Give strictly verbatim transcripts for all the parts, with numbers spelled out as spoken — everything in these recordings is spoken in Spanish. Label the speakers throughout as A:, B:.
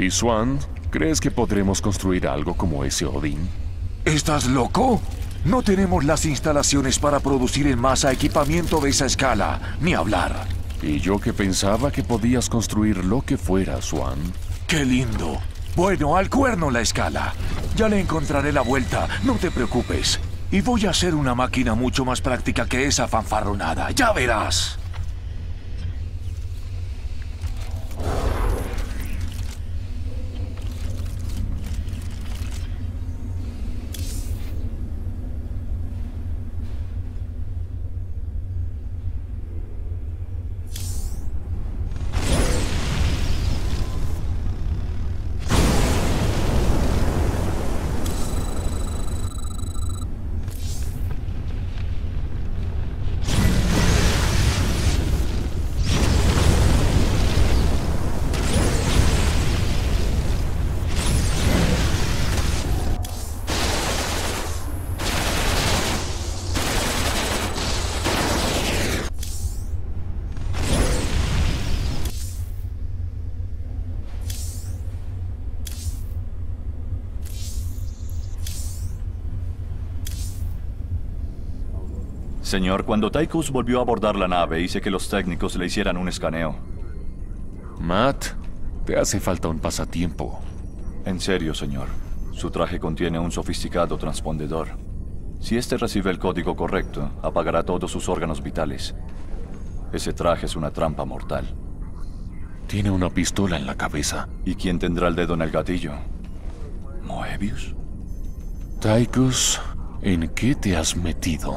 A: ¿Y Swan? ¿Crees que podremos construir algo como ese Odín?
B: ¿Estás loco? No tenemos las instalaciones para producir en masa equipamiento de esa escala, ni hablar.
A: Y yo que pensaba que podías construir lo que fuera, Swan.
B: ¡Qué lindo! Bueno, al cuerno la escala. Ya le encontraré la vuelta, no te preocupes. Y voy a hacer una máquina mucho más práctica que esa fanfarronada, ya verás.
C: Señor, cuando Tychus volvió a abordar la nave, hice que los técnicos le hicieran un escaneo.
A: Matt, te hace falta un pasatiempo.
C: En serio, señor. Su traje contiene un sofisticado transpondedor. Si este recibe el código correcto, apagará todos sus órganos vitales. Ese traje es una trampa mortal.
A: Tiene una pistola en la cabeza.
C: ¿Y quién tendrá el dedo en el gatillo? ¿Moebius?
A: Tychus, ¿en qué te has metido?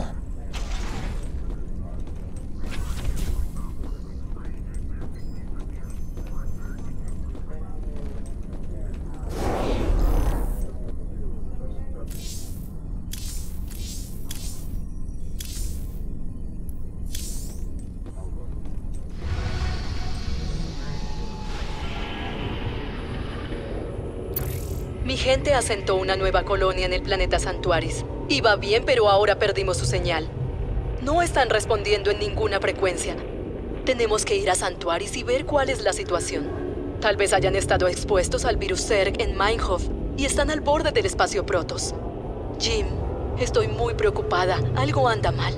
D: Mi gente asentó una nueva colonia en el planeta Santuaris. Iba bien, pero ahora perdimos su señal. No están respondiendo en ninguna frecuencia. Tenemos que ir a Santuaris y ver cuál es la situación. Tal vez hayan estado expuestos al virus Zerg en Meinhof y están al borde del espacio Protoss. Jim, estoy muy preocupada. Algo anda mal.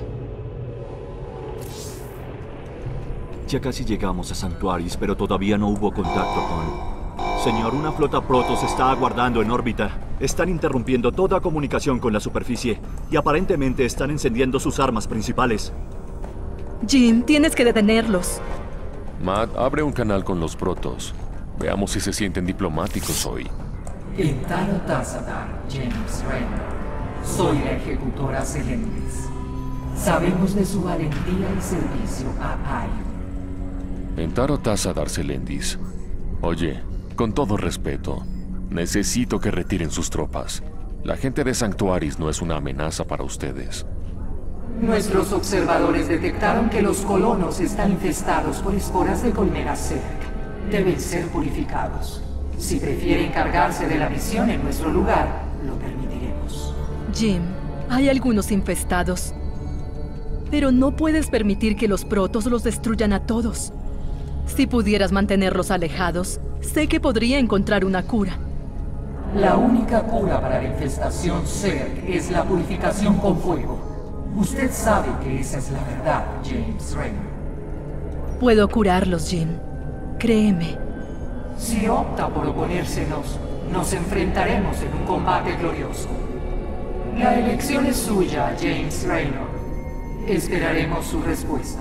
E: Ya casi llegamos a Santuaris, pero todavía no hubo contacto con... Señor, una flota Protoss está aguardando en órbita. Están interrumpiendo toda comunicación con la superficie y aparentemente están encendiendo sus armas principales.
D: Jim, tienes que detenerlos.
A: Matt, abre un canal con los Protoss. Veamos si se sienten diplomáticos hoy.
F: En Taro Tassadar, James Raynor. Soy la ejecutora Selendis. Sabemos de su valentía y servicio a Aion.
A: En Taro Tassadar, Selendis. Oye, con todo respeto, necesito que retiren sus tropas. La gente de Sanctuaris no es una amenaza para ustedes.
F: Nuestros observadores detectaron que los colonos están infestados por esporas de colmenas Zerg. Deben ser purificados. Si prefiere encargarse de la misión en nuestro lugar, lo permitiremos.
D: Jim, hay algunos infestados. Pero no puedes permitir que los Protoss los destruyan a todos. Si pudieras mantenerlos alejados, sé que podría encontrar una cura.
F: La única cura para la infestación Zerg es la purificación con fuego. Usted sabe que esa es la verdad, James Raynor.
D: Puedo curarlos, Jim. Créeme.
F: Si opta por oponérsenos, nos enfrentaremos en un combate glorioso. La elección es suya, James Raynor. Esperaremos su respuesta.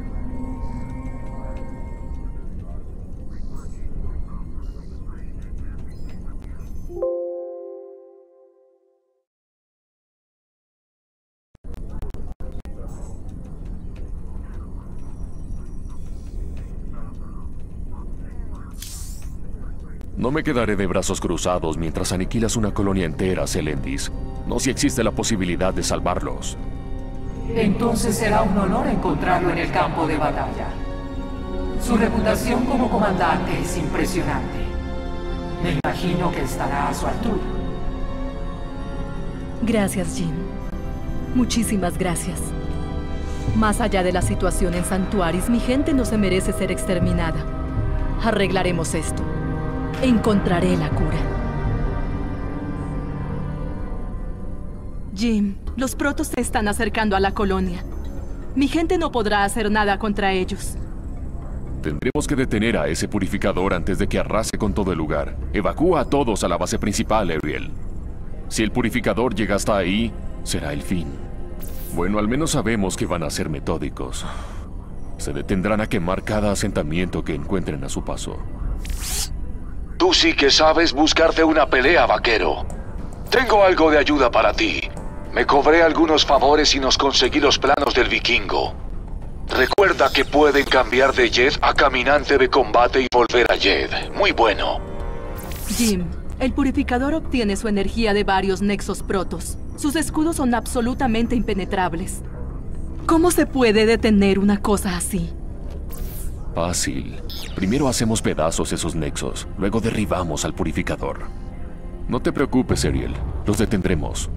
A: No me quedaré de brazos cruzados mientras aniquilas una colonia entera, Selendis. No si existe la posibilidad de salvarlos.
F: Entonces será un honor encontrarlo en el campo de batalla. Su reputación como comandante es impresionante. Me imagino que estará a su altura.
D: Gracias, Jim. Muchísimas gracias. Más allá de la situación en Santuaris, mi gente no se merece ser exterminada. Arreglaremos esto. encontraré la cura. Jim, los protos se están acercando a la colonia. Mi gente no podrá hacer nada contra ellos.
A: Tendremos que detener a ese purificador antes de que arrase con todo el lugar. Evacúa a todos a la base principal, Ariel. Si el purificador llega hasta ahí, será el fin. Bueno, al menos sabemos que van a ser metódicos. Se detendrán a quemar cada asentamiento que encuentren a su paso.
B: Tú sí que sabes buscarte una pelea, vaquero. Tengo algo de ayuda para ti. Me cobré algunos favores y nos conseguí los planos del vikingo. Recuerda que pueden cambiar de Jet a caminante de combate y volver a Jet. Muy bueno.
D: Jim, el purificador obtiene su energía de varios nexos protos. Sus escudos son absolutamente impenetrables. ¿Cómo se puede detener una cosa así?
A: Fácil. Primero hacemos pedazos esos nexos, luego derribamos al purificador. No te preocupes, Ariel. Los detendremos.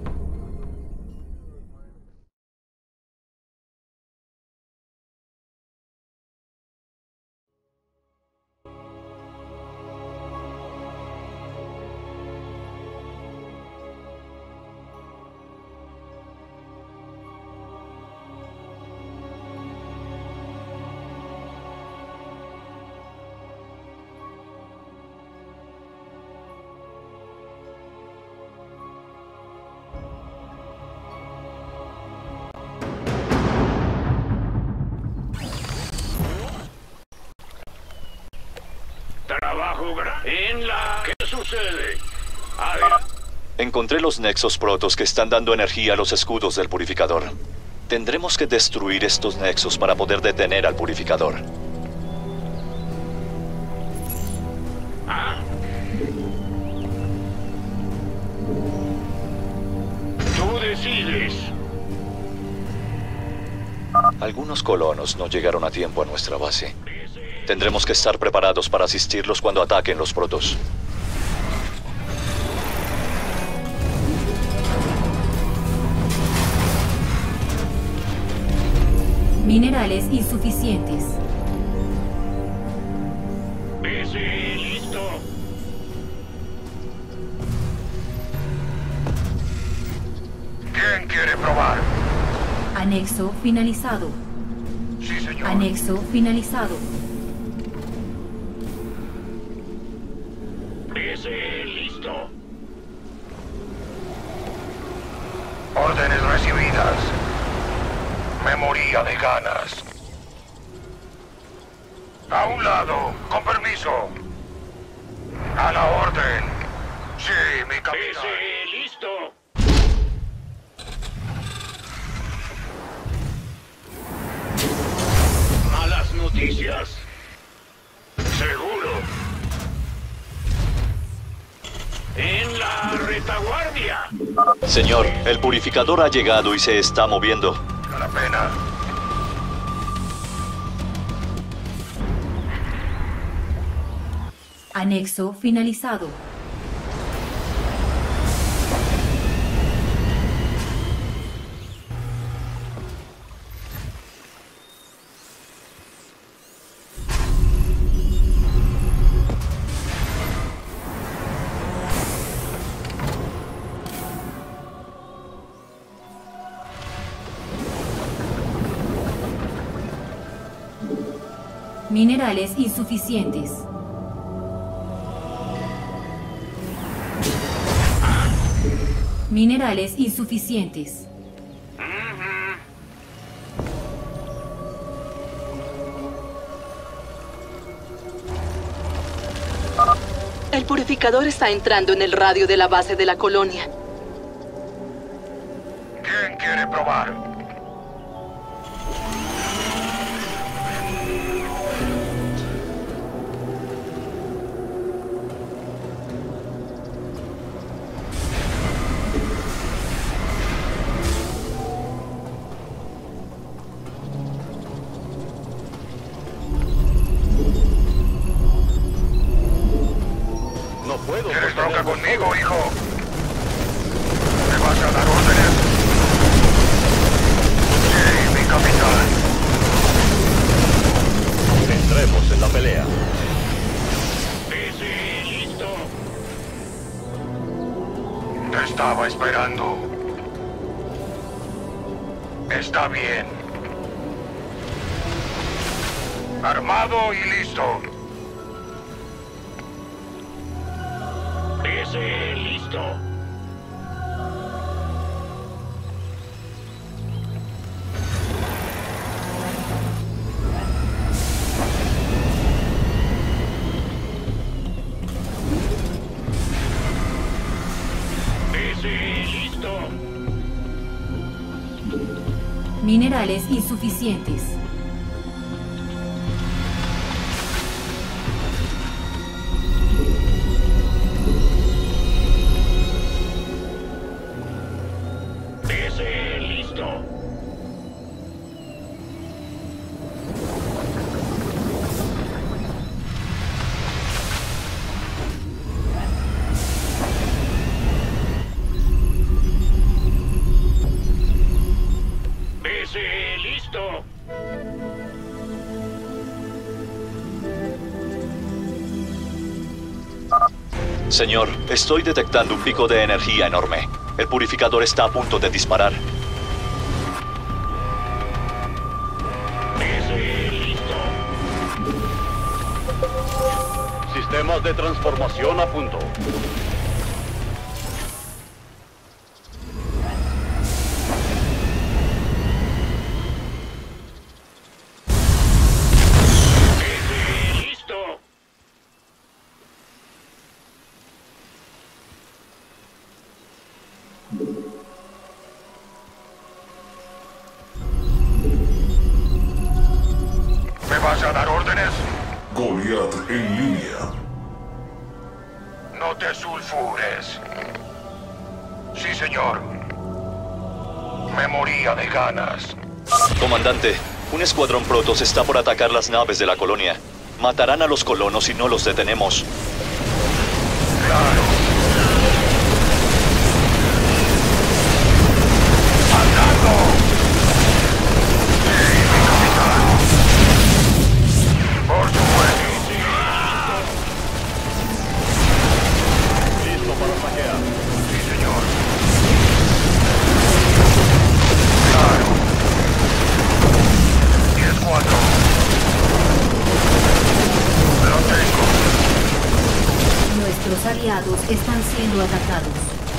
G: En la... ¿Qué sucede?
C: Encontré los nexos protos que están dando energía a los escudos del purificador. Tendremos que destruir estos nexos para poder detener al purificador.
G: ¿Ah? Tú decides.
C: Algunos colonos no llegaron a tiempo a nuestra base. Tendremos que estar preparados para asistirlos cuando ataquen los protos.
H: Minerales insuficientes.
G: Sí, listo. ¿Quién quiere probar?
H: Anexo finalizado.
G: Sí, señor.
H: Anexo finalizado.
G: Sí, listo. Órdenes recibidas. Me moría de ganas. A un lado, con permiso. A la orden. Sí, mi capitán. Sí, listo. Malas noticias. Seguro. En la retaguardia.
C: Señor, el purificador ha llegado y se está moviendo.
G: A la pena.
H: Anexo finalizado. Minerales insuficientes. Minerales insuficientes.
D: El purificador está entrando en el radio de la base de la colonia.
G: ¿Quién quiere probar? ¿Quieres bronca conmigo, hijo? ¿Me vas a dar órdenes? Sí, mi capitán. Entremos en la pelea. Sí, sí, listo. estaba esperando. Está bien. Armado y listo. Ese listo.
H: Minerales insuficientes.
G: Ese listo. Listo.
C: Señor, estoy detectando un pico de energía enorme. El purificador está a punto de disparar.
G: Listo.
I: Sistemas de transformación a punto.
G: ¿Me vas a dar órdenes?
J: Goliath en línea.
G: No te sulfures. Sí, señor. Me moría de ganas.
C: Comandante, un escuadrón Protoss está por atacar las naves de la colonia. Matarán a los colonos si no los detenemos.
G: Claro. ¡Andando! Sí, mi capitán. Por supuesto.
I: Listo para saquear.
G: Sí, señor. Claro. diez cuatro. Lo tengo.
H: Nuestros aliados están siendo atacados.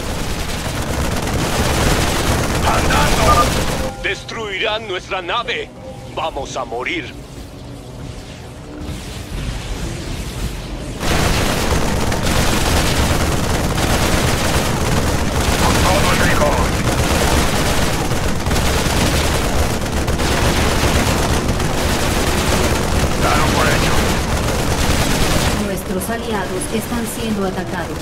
G: ¡Andando!
K: ¡Destruirán nuestra nave! ¡Vamos a morir!
G: Con todo el rigor. Dalo por hecho.
H: Nuestros aliados están siendo atacados.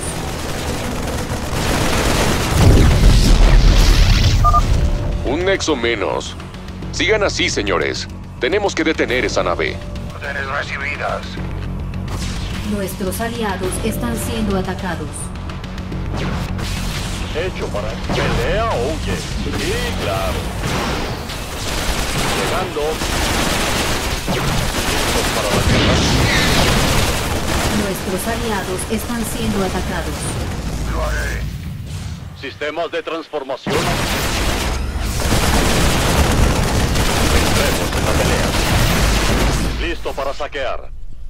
A: Un nexo menos. Sigan así, señores. Tenemos que detener esa nave.
G: Órdenes recibidas.
H: Nuestros aliados están siendo atacados.
I: Hecho para pelea o huye. Sí, claro. Llegando. Listos para la guerra.
H: Nuestros aliados están siendo atacados.
G: Lo haré.
I: Sistemas de transformación. Entremos en la pelea. Listo para saquear.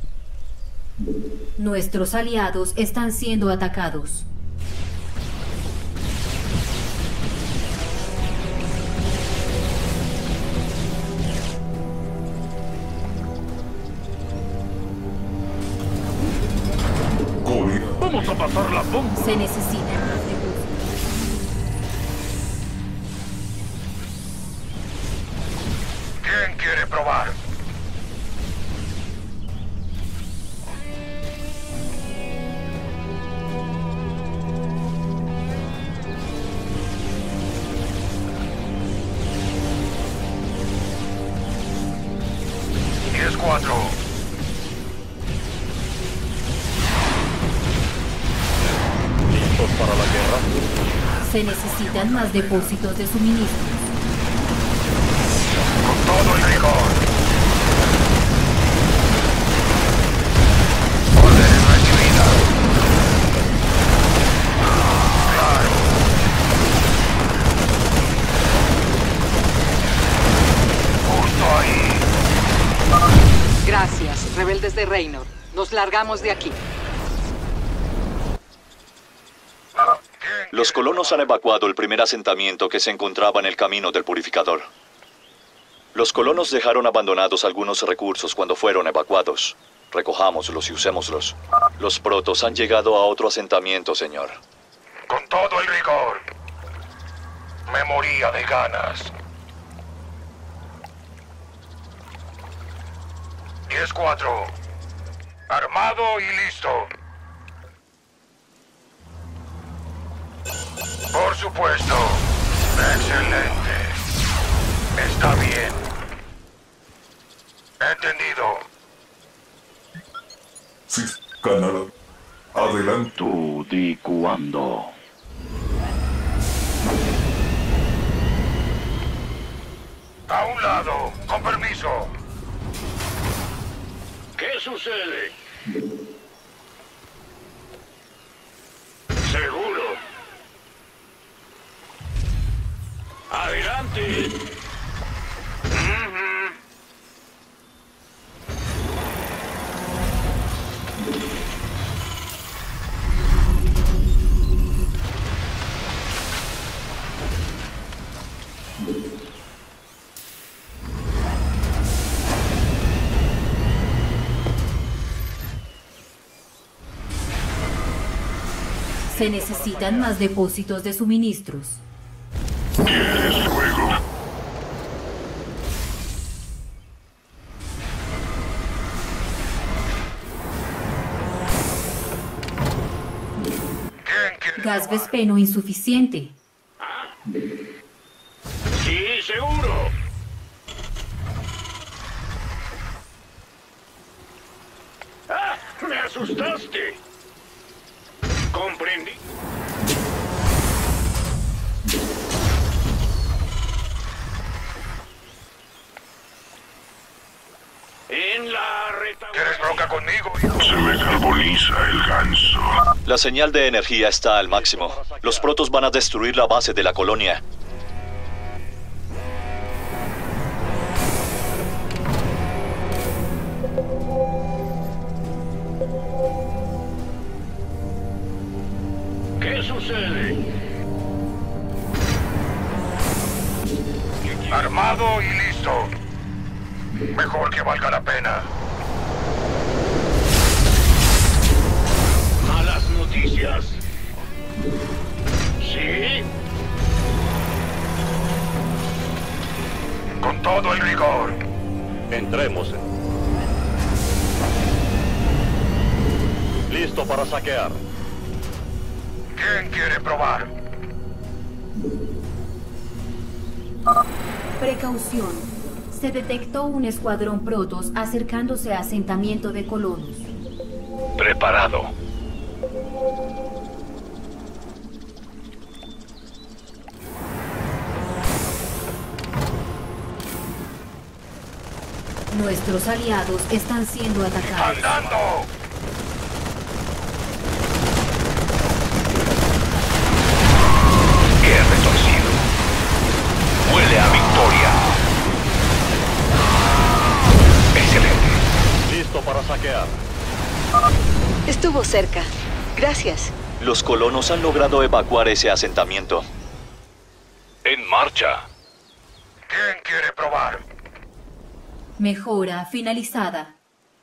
H: Nuestros aliados están siendo atacados.
J: Goliath.
I: Vamos a pasar la bomba.
H: Se necesitan más recursos.
G: ¿Quién quiere probar? diez cuatro.
I: Listos para la guerra.
H: Se necesitan más depósitos de suministros.
G: Con todo el rigor. Órdenes recibidas. Claro.
F: Gracias, rebeldes de Raynor. Nos largamos de aquí.
C: Los colonos han evacuado el primer asentamiento que se encontraba en el camino del purificador. Los colonos dejaron abandonados algunos recursos cuando fueron evacuados. Recojámoslos y usémoslos. Los protos han llegado a otro asentamiento, señor.
G: Con todo el rigor. Me moría de ganas. diez cuatro. Armado y listo. Por supuesto. Excelente. Está bien. Entendido.
J: Sí, canal. Adelante.
L: Tú di cuándo.
G: A un lado. Con permiso.
I: ¿Qué sucede? Seguro. Adelante. Uh-huh.
H: Se necesitan más depósitos de suministros.
J: ¿Quieres juego?
H: Gas vespeno insuficiente.
I: Sí, seguro. ¡Ah! ¡Me asustaste! Comprendí. En la retaguardia.
G: ¿Quieres bronca conmigo, hijo?
J: Se me carboniza el ganso.
C: La señal de energía está al máximo. Los protos van a destruir la base de la colonia.
I: ¿Qué sucede?
G: Armado y listo. Mejor que valga la pena.
I: Malas noticias. ¿Sí?
G: Con todo el rigor.
I: Entremos. Listo para saquear.
G: ¿Quién quiere probar?
H: Precaución. Se detectó un escuadrón protos acercándose a asentamiento de colonos.
G: Preparado.
H: Nuestros aliados están siendo atacados.
G: ¡Andando! ¡Qué retorcido! ¡Huele a victoria! ¡Excelente!
I: Listo para saquear.
D: Estuvo cerca. Gracias.
C: Los colonos han logrado evacuar ese asentamiento.
G: En marcha. ¿Quién quiere probar?
H: Mejora finalizada.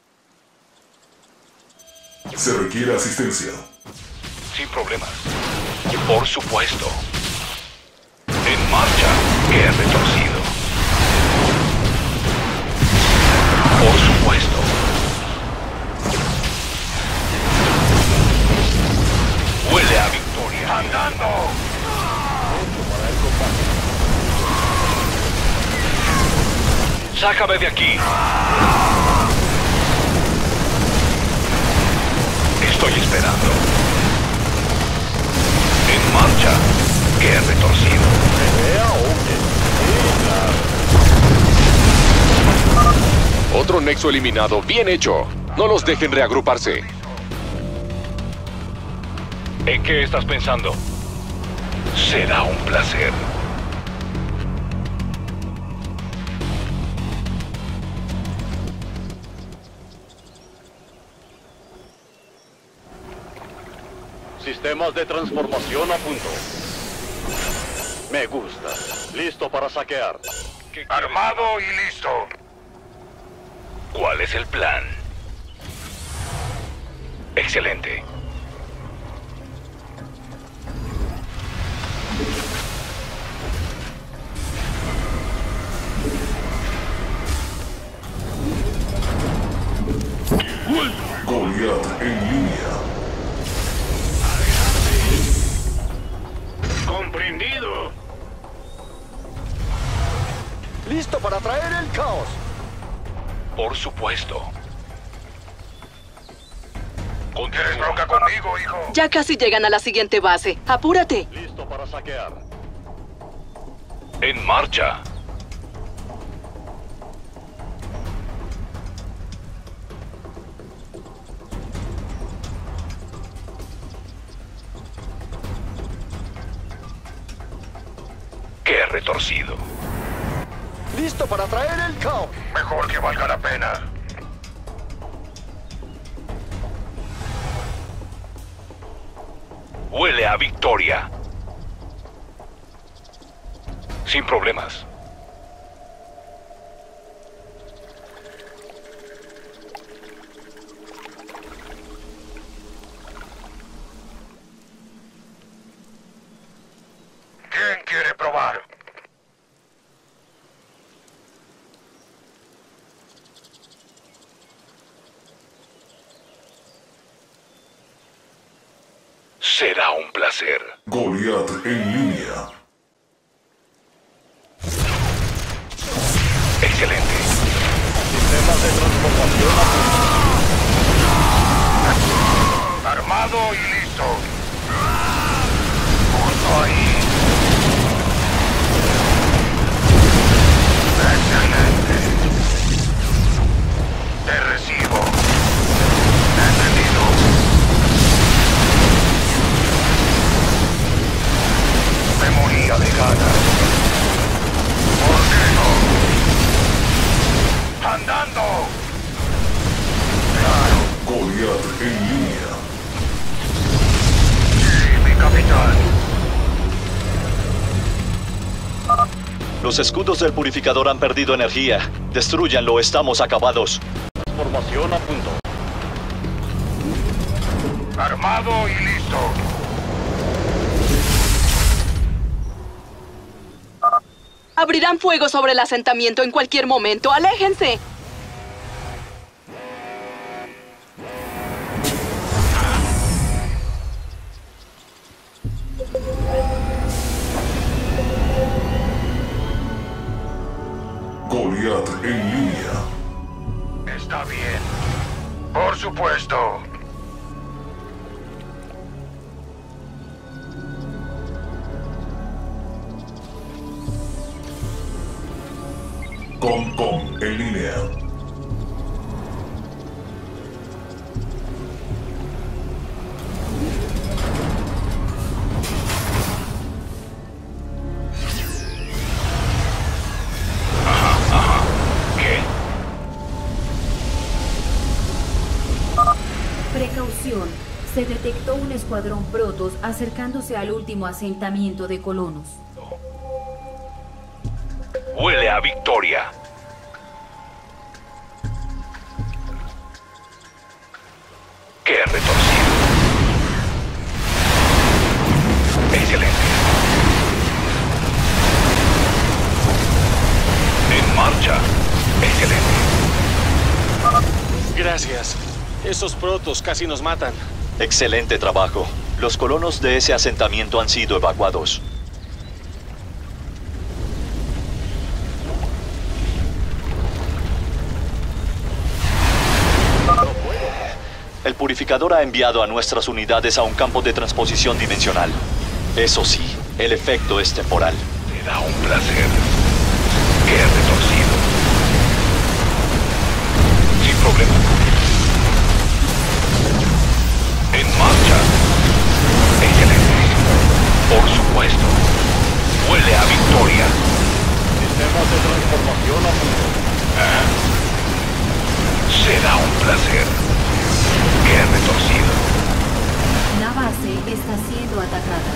J: Se requiere asistencia.
G: Sin problemas. Por supuesto. En marcha. ¡Qué retorcido! Por supuesto. Huele a victoria. ¡Andando! ¡Sácame de aquí! Estoy esperando. En marcha. ¡Qué retorcido!
I: ¿Pelea o huye? Sí, claro.
K: Otro nexo eliminado. Bien hecho. No los dejen reagruparse.
G: ¿En qué estás pensando? Será un placer.
I: Sistemas de transformación a punto. Me gusta. Listo para saquear.
G: Armado y listo.
K: ¿Cuál es el plan? Excelente.
J: Goliath en línea.
G: Comprendido.
I: Listo para traer el caos.
K: Por supuesto.
G: ¿Tienes bronca conmigo, hijo?
D: Ya casi llegan a la siguiente base. ¡Apúrate!
I: Listo para saquear.
K: En marcha. Qué retorcido.
I: Listo para traer el caos.
G: Mejor que valga la pena.
K: Huele a victoria. Sin problemas.
G: ¿Quién quiere probar?
K: Será un placer.
J: Goliath en línea.
K: Excelente.
I: Sistemas de transformación a punto.
G: Armado y listo. Justo ahí. Excelente. Te recibo. Entendido. Me moría de ganas. ¿Por qué no? ¡Andando! Claro.
J: Goliath en línea.
G: Sí, mi capitán.
E: Los escudos del purificador han perdido energía. Destrúyanlo, estamos acabados.
I: Transformación a punto.
G: Armado y listo.
D: Abrirán fuego sobre el asentamiento en cualquier momento. ¡Aléjense!
J: Goliath en línea.
G: Está bien. Por supuesto.
J: Concom en línea.
H: Precaución. Se detectó un escuadrón Protoss acercándose al último asentamiento de colonos.
K: Huele a victoria. Qué retorcido. Excelente. En marcha. Excelente.
M: Gracias. Esos protos casi nos matan.
E: Excelente trabajo. Los colonos de ese asentamiento han sido evacuados. El purificador ha enviado a nuestras unidades a un campo de transposición dimensional. Eso sí, el efecto es temporal.
K: Me da un placer. Qué retorcido. Sin problema. En marcha. Excelente. Por supuesto. Huele a victoria.
I: Sistemas de transformación a punto.
K: ¿Ah? Será un placer. Qué retorcido.
H: La base base está siendo atacada.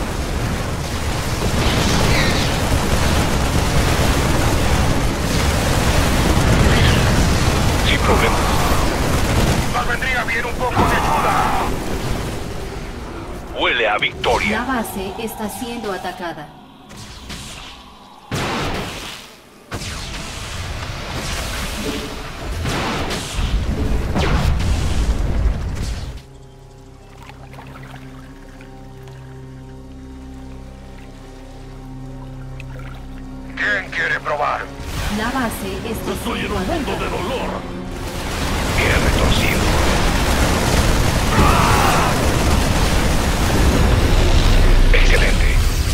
G: Sin problema. Nos vendría bien un poco de ayuda. Huele a victoria.
H: La base está siendo atacada.
G: ¿Quién quiere probar?
H: La base está
G: Estoy en
H: siendo
G: un mundo
H: atacada.
G: de dolor. Bien retorcido. Excelente.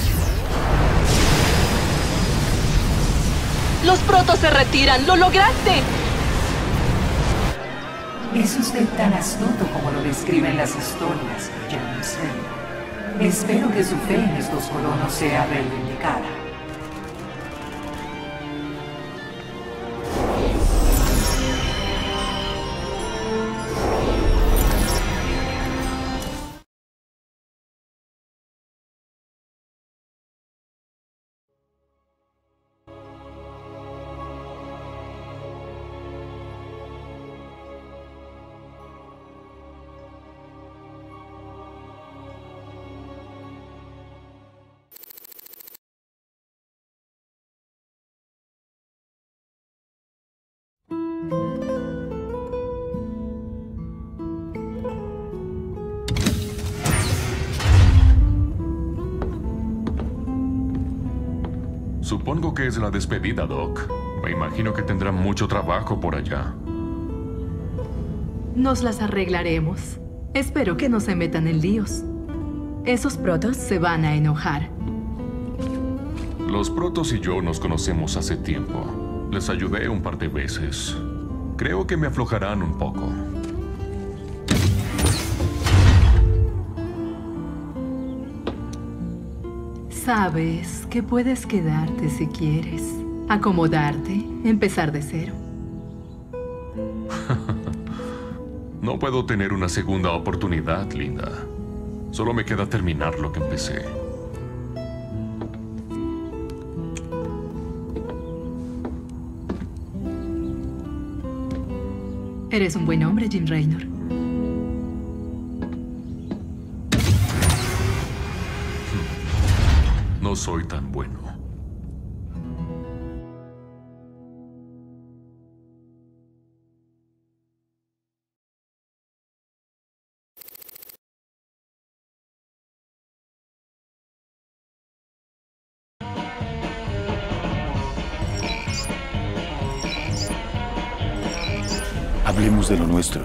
D: ¡Los protos se retiran! ¡Lo lograste!
F: Es usted tan astuto como lo describen las historias, James. Espero que su fe en estos colonos sea reivindicada.
A: Supongo que es la despedida, Doc. Me imagino que tendrán mucho trabajo por allá.
D: Nos las arreglaremos. Espero que no se metan en líos. Esos protos se van a enojar.
A: Los protos y yo nos conocemos hace tiempo. Les ayudé un par de veces. Creo que me aflojarán un poco.
D: Sabes que puedes quedarte si quieres. Acomodarte, empezar de cero.
A: No puedo tener una segunda oportunidad, Linda. Solo me queda terminar lo que empecé.
D: Eres un buen hombre, Jim Raynor.
A: No soy tan bueno.
N: Hablemos de lo nuestro.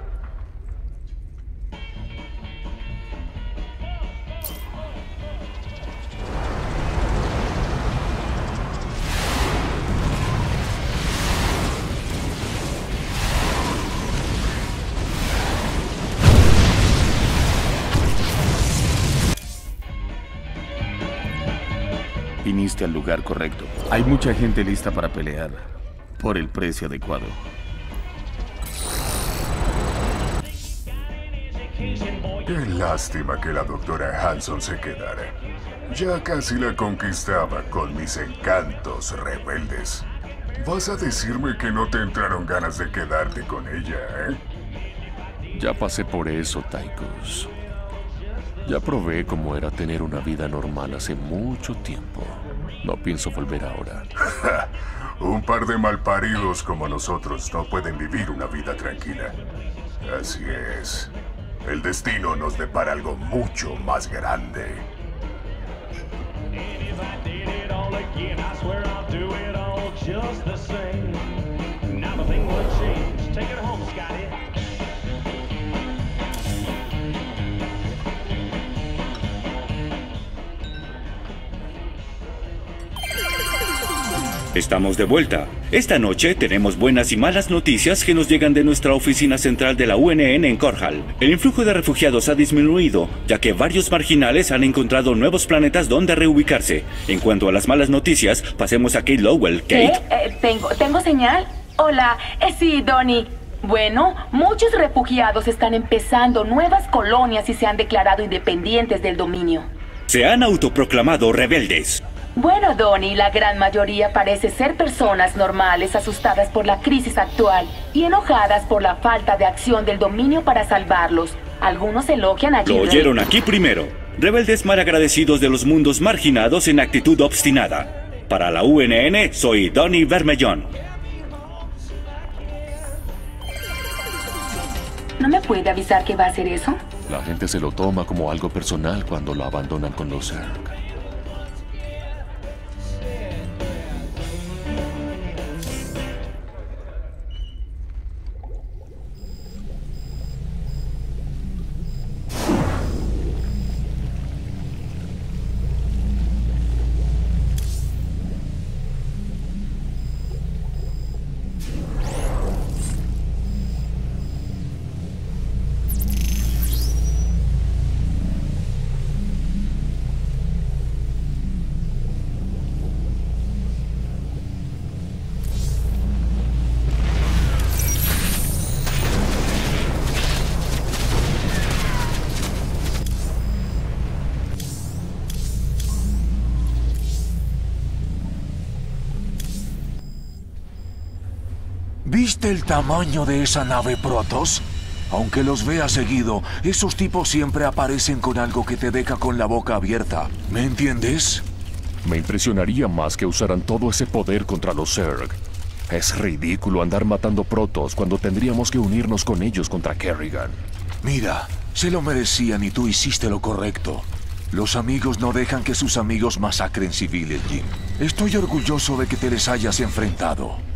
N: Viniste al lugar correcto. Hay mucha gente lista para pelear por el precio adecuado.
J: Qué lástima que la doctora Hanson se quedara. Ya casi la conquistaba con mis encantos rebeldes. ¿Vas a decirme que no te entraron ganas de quedarte con ella, eh?
A: Ya pasé por eso, Tychus. Ya probé cómo era tener una vida normal hace mucho tiempo. No pienso volver ahora.
J: Un par de malparidos como nosotros no pueden vivir una vida tranquila. Así es. El destino nos depara algo mucho más grande.
L: Estamos de vuelta. Esta noche tenemos buenas y malas noticias que nos llegan de nuestra oficina central de la U N N en Korhal. El influjo de refugiados ha disminuido, ya que varios marginales han encontrado nuevos planetas donde reubicarse. En cuanto a las malas noticias, pasemos a Kate Lowell. Kate.
O: ¿Qué? Eh, ¿tengo, ¿Tengo señal? Hola. Eh, sí, Donnie. Bueno, muchos refugiados están empezando nuevas colonias y se han declarado independientes del dominio.
L: Se han autoproclamado rebeldes.
O: Bueno, Donnie, la gran mayoría parece ser personas normales asustadas por la crisis actual y enojadas por la falta de acción del dominio para salvarlos. Algunos elogian a
L: Lo oyeron aquí primero. Rebeldes malagradecidos de los mundos marginados en actitud obstinada. Para la U N N, soy Donnie Vermellón.
O: ¿No me puede avisar que va a hacer eso?
A: La gente se lo toma como algo personal cuando lo abandonan con los Zerg.
B: ¿Viste el tamaño de esa nave Protoss? Aunque los veas seguido, esos tipos siempre aparecen con algo que te deja con la boca abierta. ¿Me entiendes?
A: Me impresionaría más que usaran todo ese poder contra los Zerg. Es ridículo andar matando Protoss cuando tendríamos que unirnos con ellos contra Kerrigan.
B: Mira, se lo merecían y tú hiciste lo correcto. Los amigos no dejan que sus amigos masacren civiles, Jim. Estoy orgulloso de que te les hayas enfrentado.